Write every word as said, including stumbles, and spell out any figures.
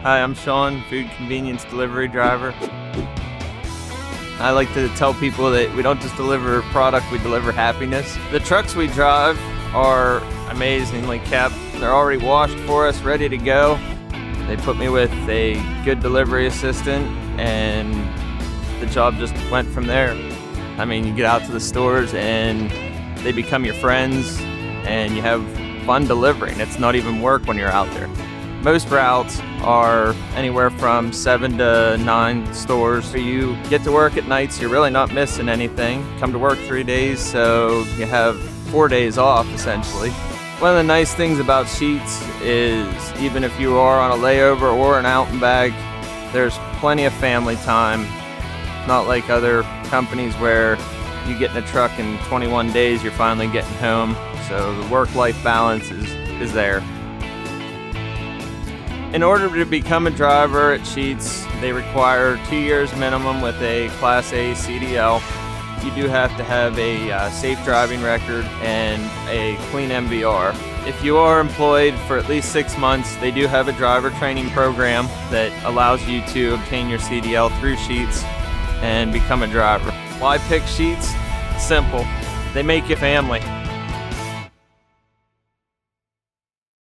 Hi, I'm Sean, food convenience delivery driver. I like to tell people that we don't just deliver product, we deliver happiness. The trucks we drive are amazingly kept. They're already washed for us, ready to go. They put me with a good delivery assistant and the job just went from there. I mean, you get out to the stores and they become your friends and you have fun delivering. It's not even work when you're out there. Most routes are anywhere from seven to nine stores. So you get to work at nights, you're really not missing anything. Come to work three days, so you have four days off essentially. One of the nice things about Sheetz is even if you are on a layover or an out and bag, there's plenty of family time. Not like other companies where you get in a truck in twenty-one days, you're finally getting home. So the work-life balance is, is there. In order to become a driver at Sheetz, they require two years minimum with a Class A C D L. You do have to have a uh, safe driving record and a clean M V R. If you are employed for at least six months, they do have a driver training program that allows you to obtain your C D L through Sheetz and become a driver. Why pick Sheetz? Simple. They make you family.